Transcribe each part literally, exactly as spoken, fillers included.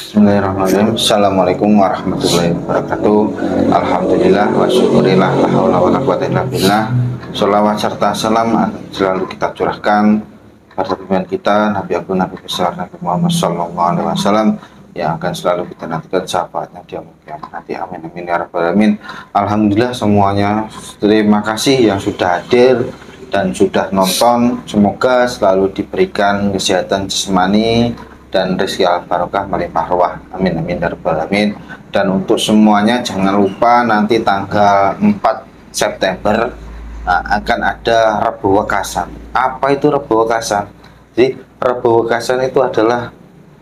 Bismillahirrahmanirrahim. Assalamualaikum warahmatullahi wabarakatuh. Alhamdulillah wa syukurillah la haula wala quwata illa billah. Sholawat serta salam selalu kita curahkan pada pimpinan kita Nabi Agung Nabi besar Nabi Muhammad sallallahu alaihi wasallam yang akan selalu kita nantikan syafaatnya di yaumul kiamat nanti. Amin amin ya rabbal alamin. Alhamdulillah semuanya, terima kasih yang sudah hadir dan sudah nonton. Semoga selalu diberikan kesehatan jasmani dan rezeki al-barokah melimpah ruah. Amin amin ya rabbal alamin. Dan untuk semuanya jangan lupa nanti tanggal empat September nah, akan ada Rebo Wekasan. Apa itu Rebo Wekasan? Jadi Rebo Wekasan itu adalah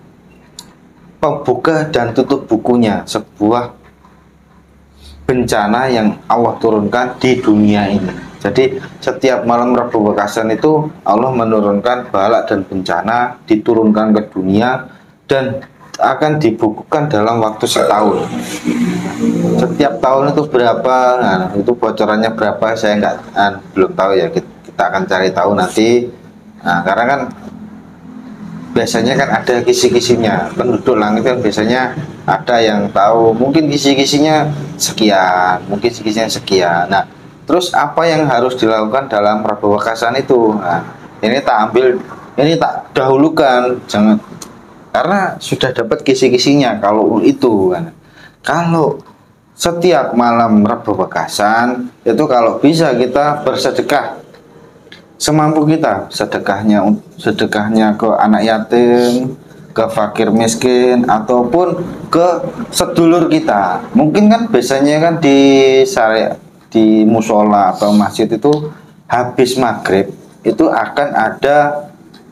pembuka dan tutup bukunya sebuah bencana yang Allah turunkan di dunia ini. Jadi setiap malam Rebo Wekasan itu Allah menurunkan bala dan bencana diturunkan ke dunia dan akan dibukukan dalam waktu setahun. Setiap tahun itu berapa? Nah, itu bocorannya berapa? Saya nggak nah, belum tahu ya. Kita akan cari tahu nanti. Nah, karena kan biasanya kan ada kisi-kisinya. Penduduk langit kan biasanya ada yang tahu. Mungkin kisi-kisinya sekian, mungkin kisi-kisinya sekian. Nah, terus apa yang harus dilakukan dalam Rebo Wekasan itu? Nah, ini tak ambil, ini tak dahulukan, jangan karena sudah dapat kisi-kisinya. Kalau itu kan, kalau setiap malam Rebo Wekasan itu kalau bisa kita bersedekah semampu kita, sedekahnya sedekahnya ke anak yatim, ke fakir miskin, ataupun ke sedulur kita. Mungkin kan biasanya kan di syariat di musola atau masjid itu habis maghrib itu akan ada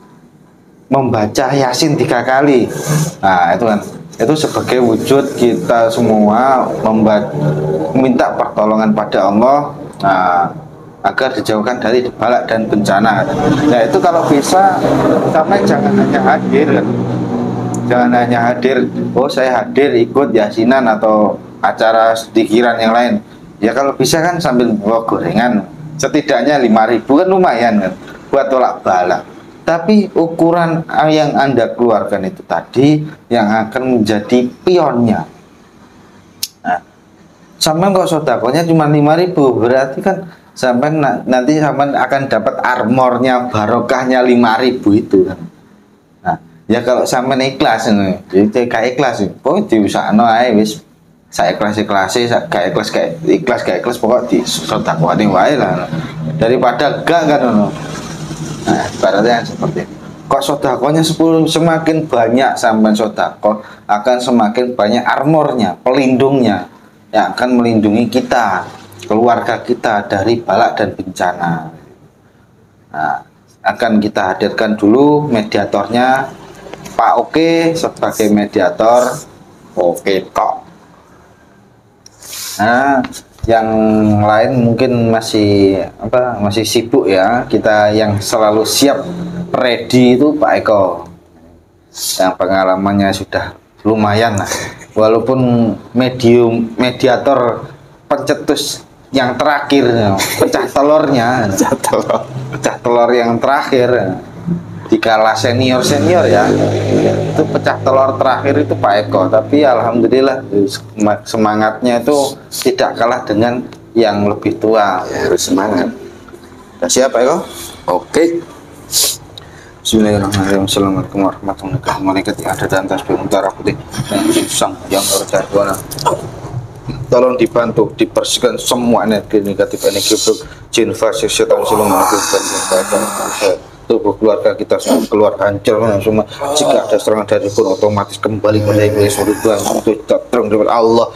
membaca Yasin tiga kali. Nah itu kan itu sebagai wujud kita semua membaca, minta pertolongan pada Allah nah, agar dijauhkan dari balak dan bencana. Nah itu kalau bisa sampai jangan hanya hadir kan. Jangan hanya hadir, oh saya hadir ikut yasinan atau acara dikiran yang lain. Ya kalau bisa kan sambil bawa gorengan setidaknya lima ribu kan lumayan kan buat tolak bala. Tapi ukuran yang Anda keluarkan itu tadi yang akan menjadi pionnya. Nah, sampai kok sodakonya cuma lima ribu berarti kan sampai nanti sampai akan dapat armornya barokahnya lima ribu itu kan. Nah, ya kalau sampai ikhlas ini, jadi kayak ikhlas, pokoknya diusahano ae wis saya ikhlas ikhlas saya gak ikhlas kayak ikhlas gak ikhlas pokok di sodakoane wae lah daripada gak kan no. Nah ibaratnya seperti itu. Kok sodakonya sepuluh semakin banyak sampai sodako akan semakin banyak armornya, pelindungnya yang akan melindungi kita, keluarga kita dari balak dan bencana. Nah, akan kita hadirkan dulu mediatornya Pak Oke sebagai mediator. Oke kok. Nah, yang lain mungkin masih apa masih sibuk ya. Kita yang selalu siap ready itu Pak Eko. Yang pengalamannya sudah lumayan lah. Walaupun medium mediator pencetus yang terakhir, pecah telurnya, pecah telur, pecah telur yang terakhir. Dikala senior senior ya itu pecah telur terakhir itu Pak Eko, tapi alhamdulillah semangatnya itu tidak kalah dengan yang lebih tua. Ya, harus semangat. Sudah siap Pak Eko? Oke. Bismillahirrahmanirrahim. Assalamualaikum warahmatullahi wabarakatuh. Yang ada dan tasbih utara putih yang susang yang berjadwal. Tolong dibantu dibersihkan semua energi negatif, energi buruk, jin fasik, setan siluman, tubuh keluarga kita semua keluar hancur semua. Jika ada serangan dari pun otomatis kembali pada iblis surga untuk terang dari Allah.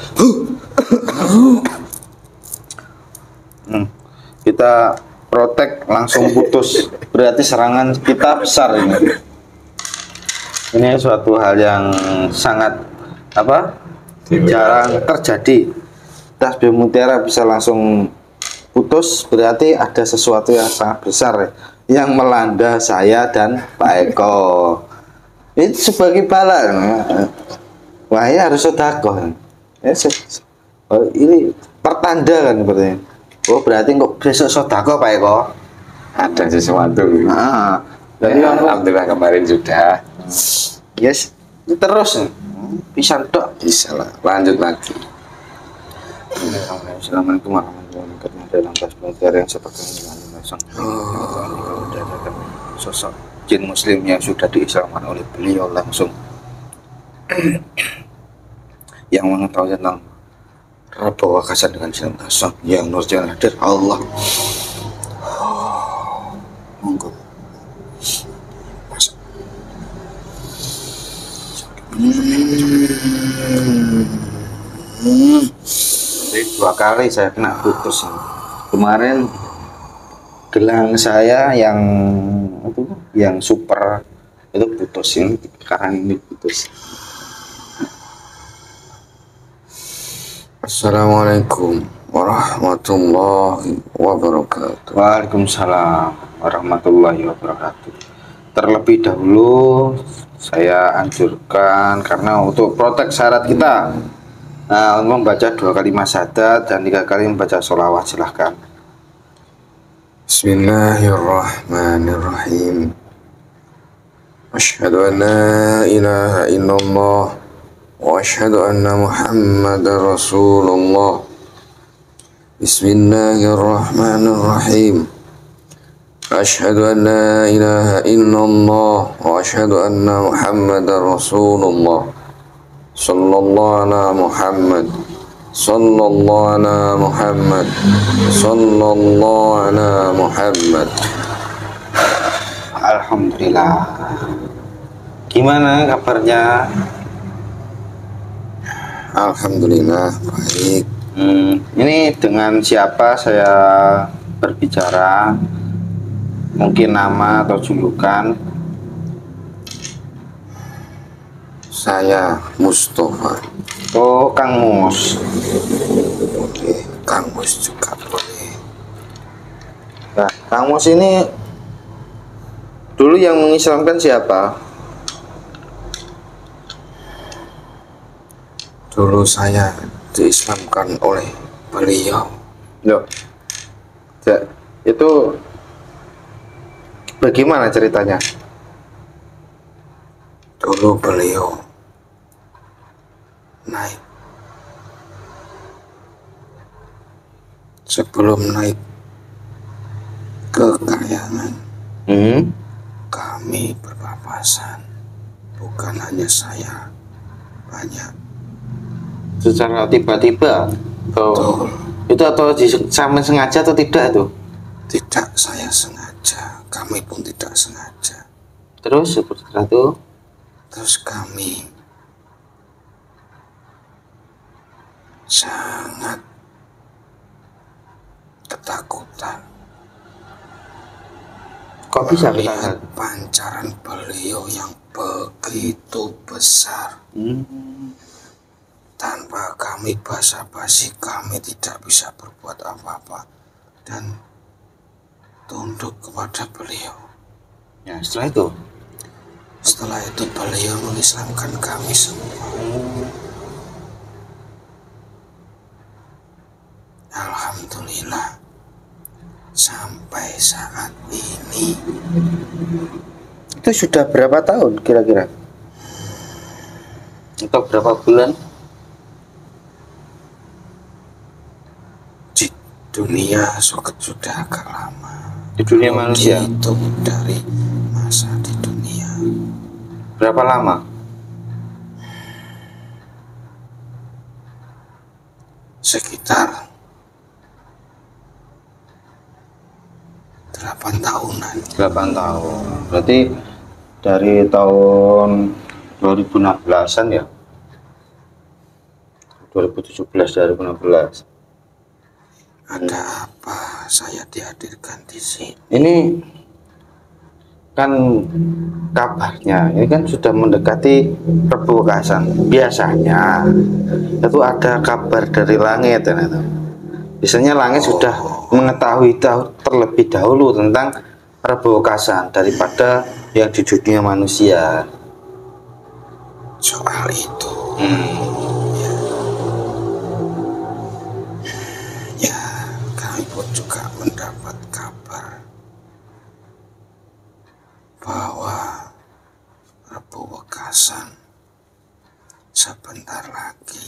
hmm. Kita protek langsung putus, berarti serangan kita besar ini. Ini suatu hal yang sangat apa jarang terjadi. Tasbih mutiara bisa langsung putus, berarti ada sesuatu yang sangat besar ya, yang melanda saya dan Pak Eko. Itu sebagai bala. Wah ya harus sedekah. Ya, oh, ini pertanda kan berarti. Oh berarti kok besok sedekah Pak Eko? Ada sesuatu. Nah, jadi ya, alhamdulillah kemarin sudah. Yes, terus pisan tok. Bisa lah. Lanjut lagi. Assalamualaikum warahmatullahi wabarakatuh. Dalam kelas belajar yang sepegang dengan langsung sosok jin muslim yang sudah diislamkan oleh beliau langsung yang mengetahui tentang Prabowo Kasan dengan Islam langsung yang nur jalan hadir Allah. Monggo. Jadi dua kali saya kena putus. Kemarin gelang saya yang itu yang super itu putusin, sekarang ini putus. Assalamualaikum warahmatullahi wabarakatuh. Waalaikumsalam warahmatullahi wabarakatuh. Terlebih dahulu saya anjurkan karena untuk protek syarat kita, nah, membaca dua kali syahadat dan tiga kali membaca sholawat, silahkan. Bismillahirrahmanirrahim. Asyhadu an la ilaha illallah wa asyhadu anna Muhammadar Rasulullah. Bismillahirrahmanirrahim. Asyhadu an la ilaha illallah wa asyhadu anna Muhammadar Rasulullah. Sallallahu ala Muhammad. Sallallahu ala Muhammad. Sallallahu ala Muhammad. Alhamdulillah. Gimana kabarnya? Alhamdulillah baik. Hmm, ini dengan siapa saya berbicara? Mungkin nama atau julukan? Saya Mustafa. Oh, Kang Mus. Oke, Kang Mus juga boleh. Nah, Kang Mus ini dulu yang mengislamkan siapa? Dulu saya diislamkan oleh beliau. Loh, ja- itu bagaimana ceritanya? Dulu beliau naik. Sebelum naik ke kayangan, Hmm? kami berpapasan. Bukan hanya saya, banyak. Secara tiba-tiba atau Betul. itu atau sama sengaja atau tidak itu? Tidak saya sengaja, kami pun tidak sengaja. Terus seperti itu? Terus kami sangat ketakutan Kok bisa melihat ketahuan? pancaran beliau yang begitu besar. Hmm. Tanpa kami basa-basi, kami tidak bisa berbuat apa-apa dan tunduk kepada beliau. Ya, setelah itu Setelah itu beliau mengislamkan kami semua. Alhamdulillah, sampai saat ini itu sudah berapa tahun kira-kira? Atau berapa bulan? di dunia sudah sudah agak lama. Di dunia Belum manusia? dihitung dari masa di dunia. Berapa lama? Sekitar delapan tahunan. delapan tahun. Berarti dari tahun dua ribu enam belasan ya? dua ribu tujuh belas, dua ribu enam belas. Ada apa saya dihadirkan di sini? Ini kan kabarnya, ini kan sudah mendekati Prabowo Kasan. Biasanya itu ada kabar dari langit ya, itu. Biasanya langit Oh. sudah mengetahui tahu terlebih dahulu tentang Prabowo Kasan daripada yang di dunia manusia. Soal itu, Hmm. ya kami pun juga mendapat kabar bahwa Prabowo Kasan sebentar lagi.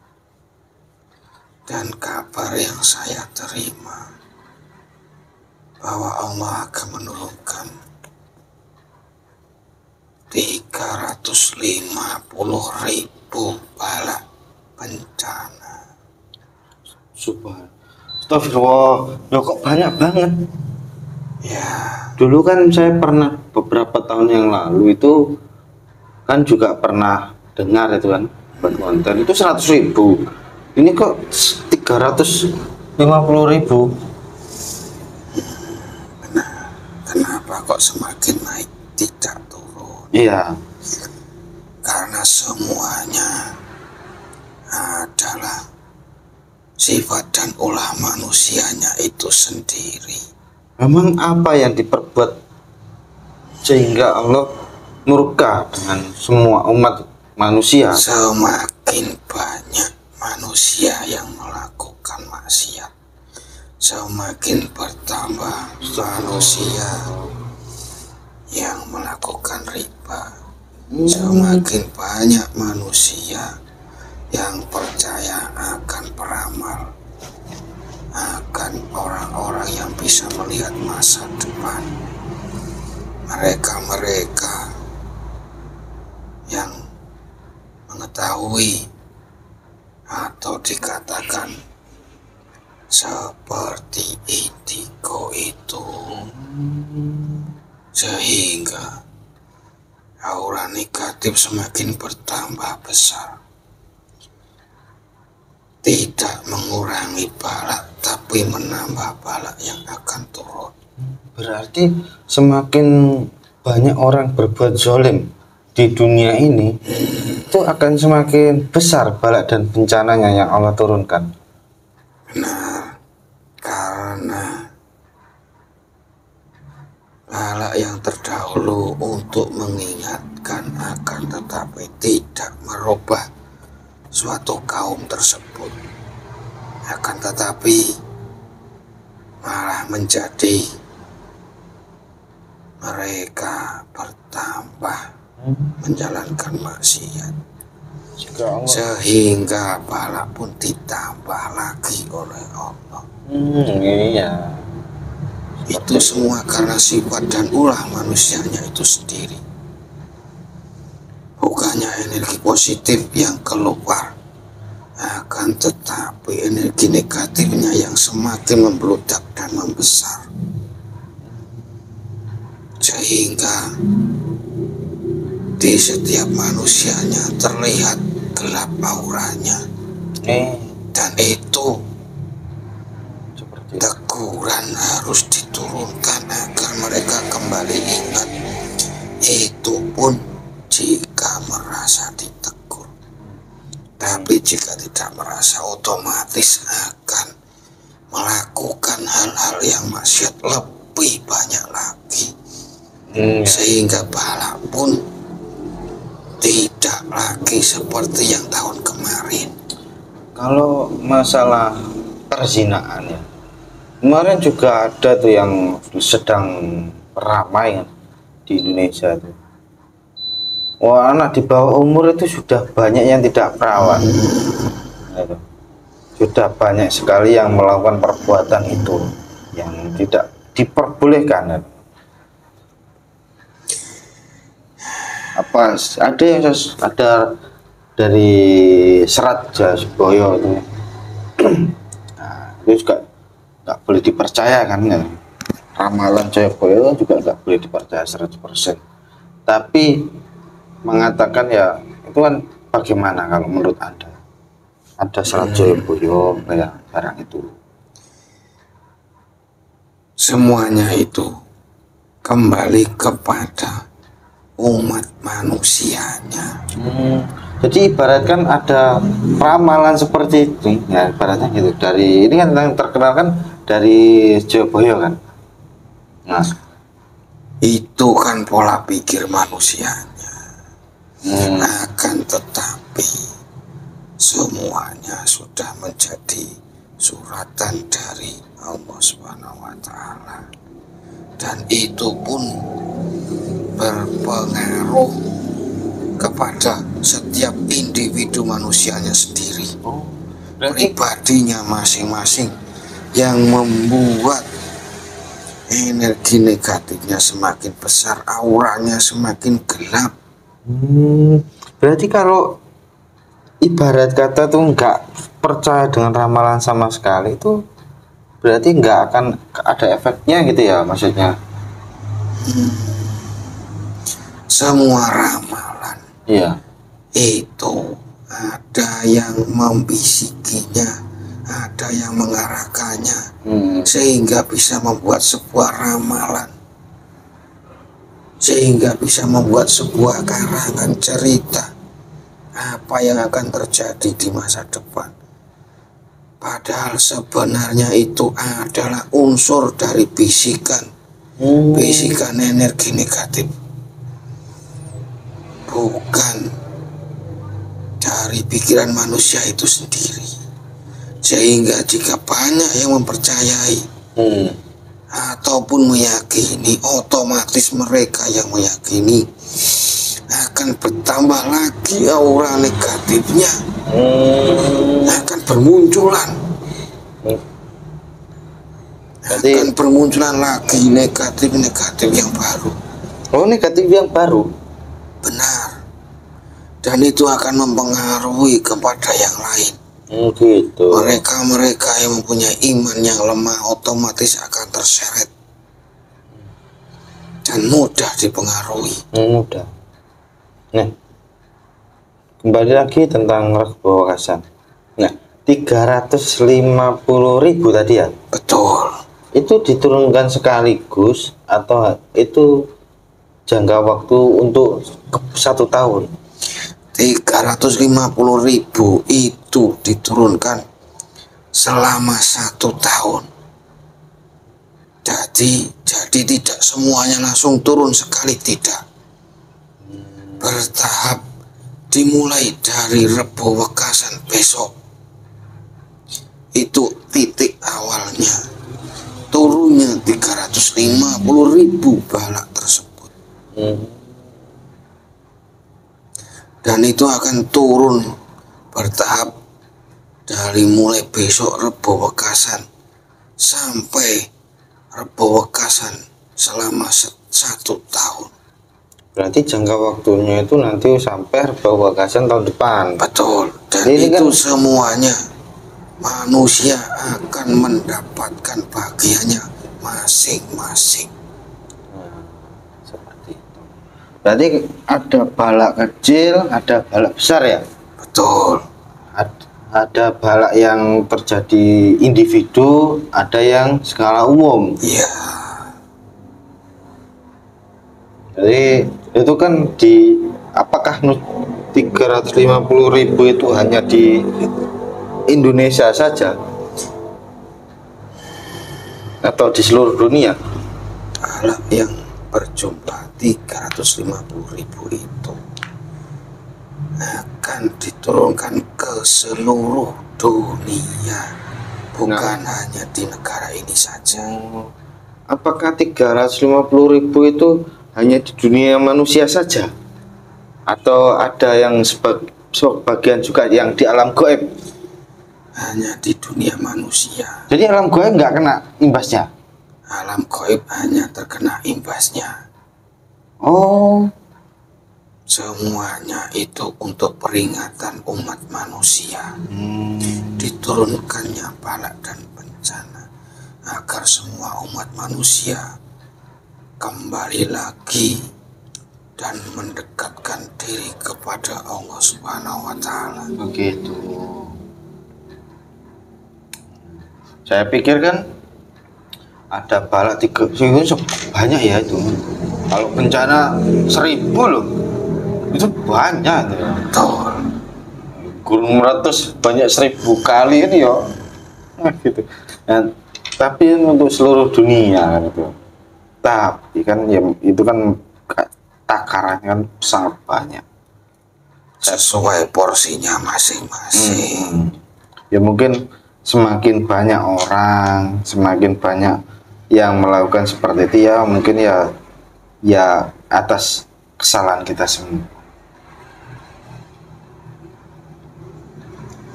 Dan kabar yang saya terima bahwa Allah akan menurunkan tiga ratus lima puluh ribu bala bencana. Subhan. Astagfirullah, ya kok banyak banget. Ya, Dulu kan saya pernah beberapa tahun yang lalu itu kan juga pernah dengar itu kan buat konten itu seratus ribu. Ini kok tiga ratus lima puluh ribu. benar. Kenapa kok semakin naik tidak turun? Iya. Karena semuanya adalah sifat dan ulah manusianya itu sendiri. Memang apa yang diperbuat sehingga Allah murka dengan semua umat manusia? Semakin banyak manusia yang melakukan maksiat, semakin bertambah manusia yang melakukan riba, semakin banyak manusia yang percaya akan peramal, akan orang-orang yang bisa melihat masa depan. Mereka-mereka yang mengetahui atau dikatakan seperti indigo itu, sehingga aura negatif semakin bertambah besar. Tidak mengurangi balak, tapi menambah balak yang akan turun. Berarti semakin banyak orang berbuat zalim di dunia ini, itu akan semakin besar balak dan bencananya yang Allah turunkan. Benar, karena balak yang terdahulu untuk mengingatkan akan tetapi tidak merubah suatu kaum tersebut, akan tetapi malah menjadi mereka bertambah menjalankan maksiat, sehingga balak pun ditambah lagi oleh Allah. Hmm, iya. Itu semua karena sifat dan ulah manusianya itu sendiri. Bukannya energi positif yang keluar, akan tetapi energi negatifnya yang semakin membludak dan membesar, sehingga di setiap manusianya terlihat gelap auranya. Eh, Dan itu seperti itu. teguran harus diturunkan agar mereka kembali ingat. Itu pun jika merasa ditegur. Tapi jika tidak merasa, otomatis akan melakukan hal-hal yang maksiat lebih banyak lagi. Hmm, Sehingga balak pun tidak lagi seperti yang tahun kemarin. kalau masalah perzinaan ya, kemarin juga ada tuh yang sedang ramai kan di Indonesia tuh. Wah, anak di bawah umur itu sudah banyak yang tidak perawan. Nah, itu. Sudah banyak sekali yang melakukan perbuatan itu yang tidak diperbolehkan. Apa ada yang ses- ada dari Serat Jasboyo itu, nah, itu juga nggak boleh dipercaya kan ya. Ramalan Jayabaya juga nggak boleh dipercaya seratus persen. Tapi mengatakan ya itu kan bagaimana kalau menurut Anda? Ada Serat Jayabaya kayak barang itu. Semuanya itu kembali kepada umat manusianya. Hmm. Jadi ibaratkan ada ramalan seperti itu, ya ibaratnya gitu. Dari ini kan yang terkenal kan dari Jayabaya kan. Nah, Itu kan pola pikir manusianya. hmm. Akan tetapi semuanya sudah menjadi suratan dari Allah Subhanahu wa Ta'ala, dan itu pun berpengaruh kepada setiap individu individu manusianya sendiri, Oh, berarti pribadinya masing-masing, yang membuat energi negatifnya semakin besar, auranya semakin gelap. hmm, berarti kalau ibarat kata tuh nggak percaya dengan ramalan sama sekali itu berarti nggak akan ada efeknya gitu ya maksudnya? Semua ramalan Iya. itu ada yang membisikinya, ada yang mengarahkannya, Hmm. sehingga bisa membuat sebuah ramalan, sehingga bisa membuat sebuah karangan cerita apa yang akan terjadi di masa depan. Padahal sebenarnya itu adalah unsur dari bisikan, Hmm. bisikan energi negatif, bukan dari pikiran manusia itu sendiri. Sehingga jika banyak yang mempercayai Hmm. ataupun meyakini, otomatis mereka yang meyakini akan bertambah lagi aura negatifnya, Hmm. akan bermunculan, Berarti akan bermunculan lagi negatif-negatif yang baru. oh negatif yang baru. Benar. Dan itu akan mempengaruhi kepada yang lain. Hmm, gitu. Mereka-mereka yang mempunyai iman yang lemah otomatis akan terseret dan mudah dipengaruhi. Hmm, udah. Nah, kembali lagi tentang Rebo Wekasan. Nah, tiga ratus lima puluh ribu tadi ya? Betul. Itu diturunkan sekaligus atau itu jangka waktu untuk satu tahun? tiga ratus lima puluh ribu itu diturunkan selama satu tahun. Jadi, jadi tidak semuanya langsung turun sekali, tidak. Bertahap, dimulai dari Rebo Wekasan besok. Itu titik awalnya. Turunnya tiga ratus lima puluh ribu balak tersebut. Hmm. Dan itu akan turun bertahap dari mulai besok Rebo Wekasan sampai Rebo Wekasan selama satu tahun. Berarti jangka waktunya itu nanti sampai Rebo Wekasan tahun depan. Betul. Dan Ini itu kan- semuanya manusia akan mendapatkan bagiannya masing-masing. Seperti itu. Berarti ada balak kecil, ada balak besar ya? Betul. Ad- ada balak yang terjadi individu, ada yang skala umum. Iya. Jadi itu kan di apakah nu- tiga ratus lima puluh ribu itu hanya di Indonesia saja atau di seluruh dunia? Balak yang berjumlah tiga ratus lima puluh ribu itu akan diturunkan ke seluruh dunia, bukan hanya di negara ini saja. Apakah tiga ratus lima puluh ribu itu hanya di dunia manusia saja atau ada yang sebag- sebagian juga yang di alam gaib? Hanya di dunia manusia. Jadi alam gaib nggak kena imbasnya? Alam gaib hanya terkena imbasnya. Oh, Semuanya itu untuk peringatan umat manusia. hmm. Diturunkannya balak dan bencana agar semua umat manusia kembali lagi dan mendekatkan diri kepada Allah Subhanahu wa Ta'ala. Begitu. Saya pikir kan ada balak tiga itu banyak ya itu. Kalau bencana seribu loh, itu banyak. Betul. Gunung meletus banyak seribu kali ini ya. Nah, gitu. Nah, tapi untuk seluruh dunia kan itu. Tapi kan ya itu kan takarannya kan sangat banyak. Sesuai porsinya masing-masing. Hmm. Ya mungkin semakin banyak orang, semakin banyak yang melakukan seperti itu ya mungkin ya ya atas kesalahan kita semua.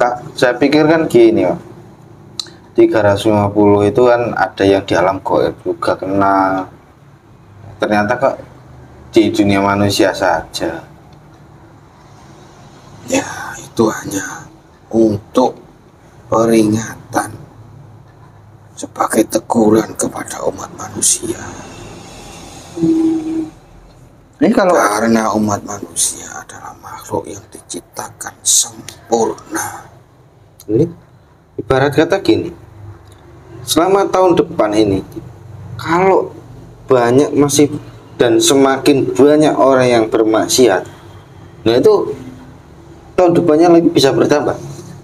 Kak, saya pikir kan gini, Pak. tiga ratus lima puluh itu kan ada yang di alam gaib juga kena. Ternyata kok di dunia manusia saja. Ya, itu hanya untuk peringatan sebagai teguran kepada umat manusia. Ini kalau Karena umat manusia adalah makhluk yang diciptakan sempurna. ini ibarat kata gini, selama tahun depan ini kalau banyak masih dan semakin banyak orang yang bermaksiat, nah itu tahun depannya lagi bisa bertambah.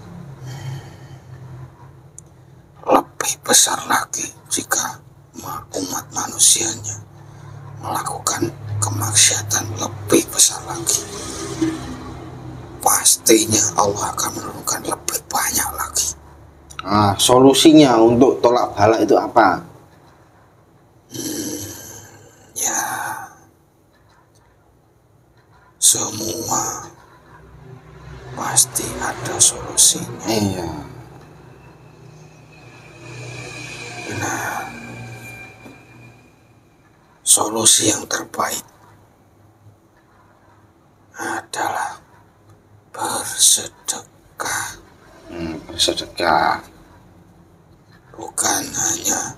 Lebih besar lagi jika umat manusianya melakukan kemaksiatan lebih besar lagi. Pastinya Allah akan menurunkan lebih banyak lagi. Nah, solusinya untuk tolak bala itu apa? Hmm, ya, semua pasti ada solusinya. Iya. Benar. Solusi yang terbaik adalah bersedekah. Hmm, bersedekah. Bukan hanya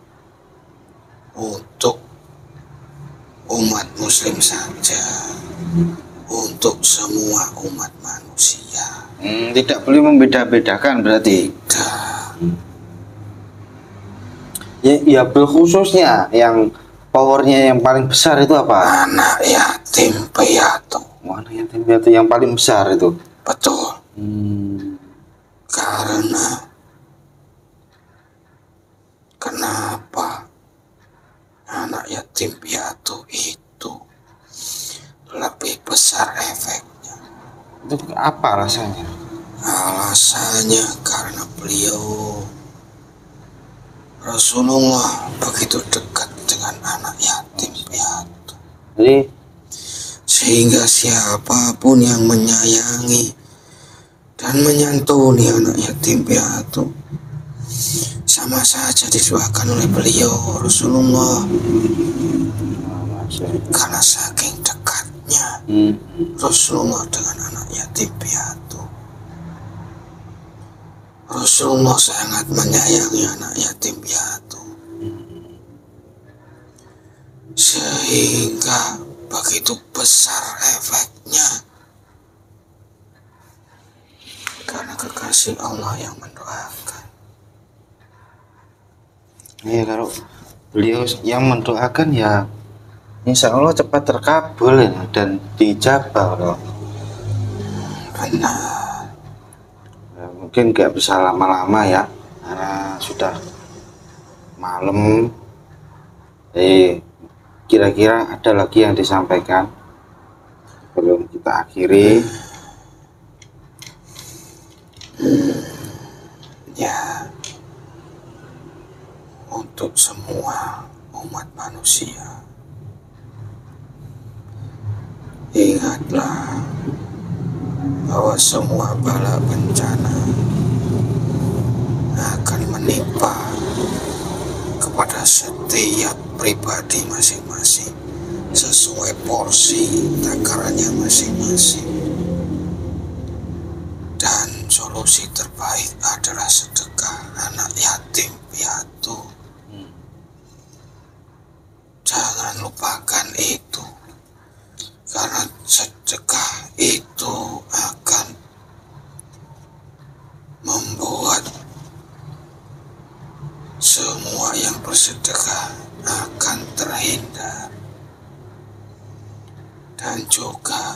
untuk umat muslim saja, untuk semua umat manusia. Hmm, tidak boleh membeda-bedakan berarti. Tidak. Ya, ya khususnya yang powernya yang paling besar itu apa? Anak yatim piatu. Anak yatim piatu yang paling besar itu. Betul. Hmm. Karena kenapa anak yatim piatu itu lebih besar efeknya? Itu apa alasannya? Alasannya karena beliau Rasulullah begitu dekat dengan anak yatim piatu. Jadi Sehingga siapapun yang menyayangi dan menyantuni anak yatim piatu sama saja didoakan oleh beliau Rasulullah. Karena saking dekatnya hmm. Rasulullah dengan anak yatim piatu, Rasulullah sangat menyayangi anak yatim piatu, sehingga begitu besar efeknya karena kekasih Allah yang mendoakan. Iya, kalau beliau yang mendoakan ya insya Allah cepat terkabul ya, dan dijabah loh. Benar. Ya, mungkin nggak bisa lama-lama ya karena sudah malam. Eh kira-kira ada lagi yang disampaikan sebelum kita akhiri? Hmm, ya, untuk semua umat manusia, ingatlah bahwa semua bala bencana akan menimpa kepada setiap pribadi masing-masing sesuai porsi takarannya masing-masing. Dan solusi terbaik adalah sedekah anak yatim piatu. Jangan lupakan itu, karena sedekah itu akan membuat semua yang bersedekah akan terhindar, dan juga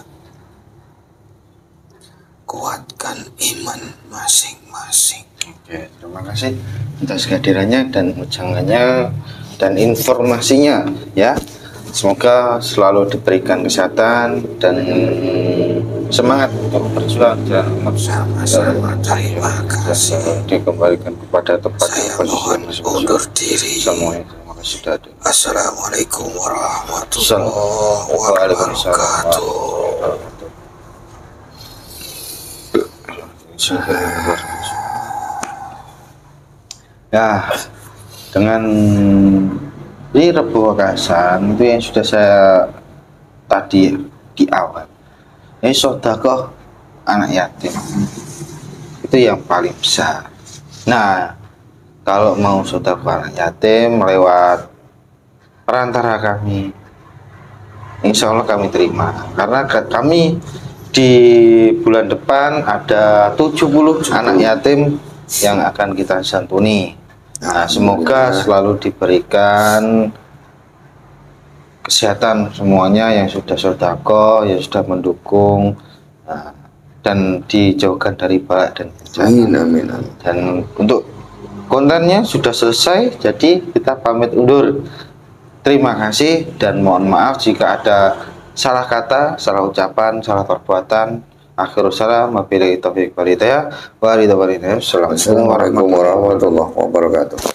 kuatkan iman masing-masing. Oke, terima kasih atas kehadirannya dan ujangannya dan informasinya ya. Semoga selalu diberikan kesehatan dan semangat untuk berjuang dan Sama-sama, terima kasih. Dikembalikan kepada tempat Saya mohon undur diri. Semuanya terima kasih sudah ada. Assalamualaikum warahmatullahi wabarakatuh. Ya, dengan ini Rebo Wekasan itu yang sudah saya tadi di awal. Ini sedekah anak yatim itu yang paling besar. Nah, kalau mau sedekah anak yatim lewat perantara kami, insya Allah kami terima. Karena kami di bulan depan ada tujuh puluh anak yatim yang akan kita santuni. Nah, semoga selalu diberikan kesehatan semuanya yang sudah sedekah, yang sudah mendukung, nah, dan dijauhkan dari balak dan bencana. Amin, amin, amin. Dan untuk kontennya sudah selesai, jadi kita pamit undur. Terima kasih dan mohon maaf jika ada salah kata, salah ucapan, salah perbuatan. Akhirul salam, wabillahi taufiq wal hidayah. Assalamualaikum Assalamualaikum warahmatullahi wabarakatuh.